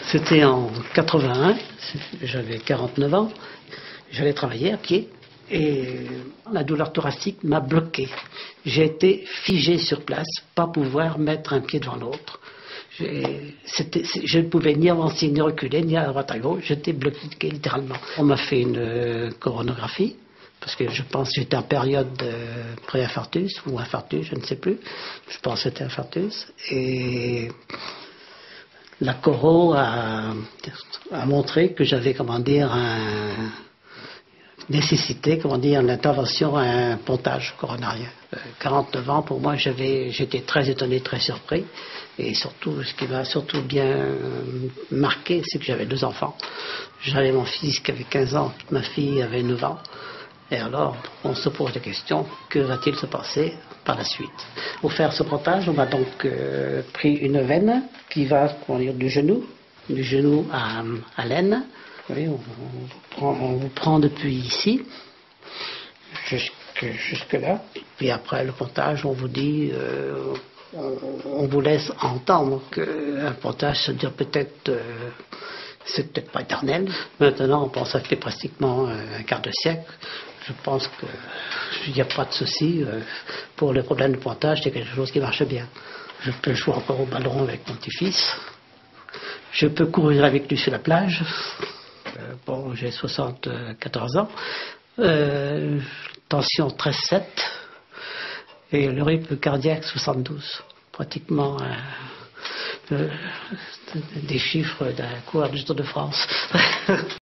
C'était en 81, j'avais 49 ans, j'allais travailler à pied et la douleur thoracique m'a bloqué. J'ai été figé sur place, pas pouvoir mettre un pied devant l'autre. Je ne pouvais ni avancer, ni reculer, ni à droite à gauche, j'étais bloqué littéralement. On m'a fait une coronographie, parce que je pense que j'étais en période de pré-infarctus ou infarctus, je ne sais plus. Je pense que c'était infarctus. Et la coro a montré que j'avais, nécessité, l'intervention à un pontage coronarien. 49 ans, pour moi, j'étais très étonné, très surpris. Et surtout, ce qui m'a surtout bien marqué, c'est que j'avais 2 enfants. J'avais mon fils qui avait 15 ans, ma fille avait 9 ans. Et alors, on se pose la question, que va-t-il se passer par la suite? Pour faire ce pontage, on m'a donc pris une veine qui va du genou à l'aine. Oui, on vous prend depuis ici jusque là. Puis après le pontage, on vous dit, on vous laisse entendre qu'un pontage, ça dure peut-être, c'est peut-être pas éternel. Maintenant, on pense que ça fait pratiquement un quart de siècle. Je pense qu'il n'y a pas de souci. Pour le problème de pontage, c'est quelque chose qui marche bien. Je peux jouer encore au ballon avec mon petit-fils. Je peux courir avec lui sur la plage. Bon, j'ai 74 ans. Tension 13,7 et le rythme cardiaque 72. Pratiquement des chiffres d'un coureur du Tour de France.